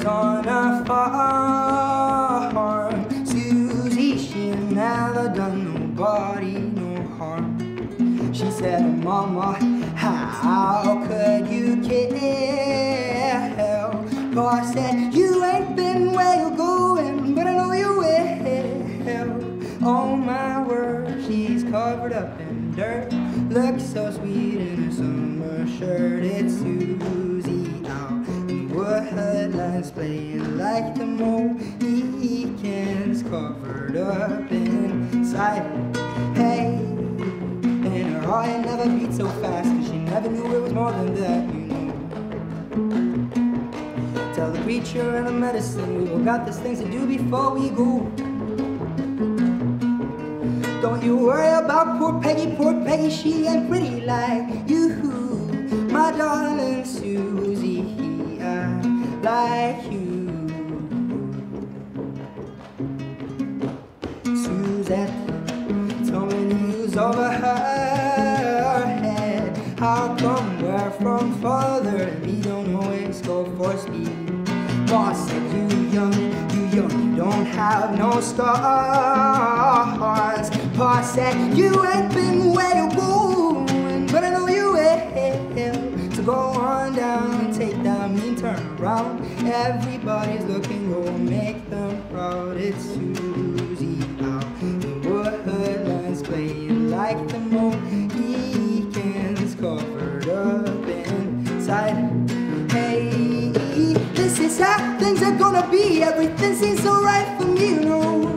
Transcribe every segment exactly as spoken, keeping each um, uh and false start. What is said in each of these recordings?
on a farm. Susie, she never done nobody no harm. She said, Mama, how could you care? Pa said, you ain't been where you're going, but I know you will. Oh my word, she's covered up in dirt, looks so sweet in her summer shirt. It's Susie out in woodlands, playing like the Mohicans, covered up inside. Hey, and her heart never beat so fast, cause she never knew it was more than that, you know. Tell the preacher and the medicine, we all got these things to do before we go. Don't you worry about poor Peggy, poor Peggy, she ain't pretty like you. My darling Susie, I like you. Suzette, tell me news over her head. How come we're from father and we don't always go for speed? Boss said, you young, you young, you don't have no stars. Pa said, you ain't been where you're going, but I know you will. So go on down and take that mean turn around. Everybody's looking, go make them proud. It's Susie out in the woodlands, playing like the Mohicans, covered up inside. Hey, this is how things are gonna be. Everything seems so right for me, you know.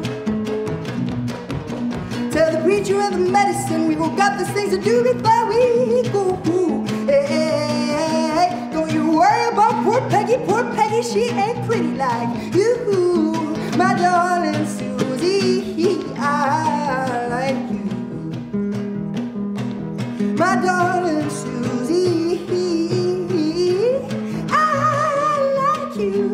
Tell the preacher and the medicine, we all got these things to do before we go. Hey, hey, hey, don't you worry about poor Peggy, poor Peggy, she ain't pretty like you. My darling Susie, I like you. My darling Susie, I like you.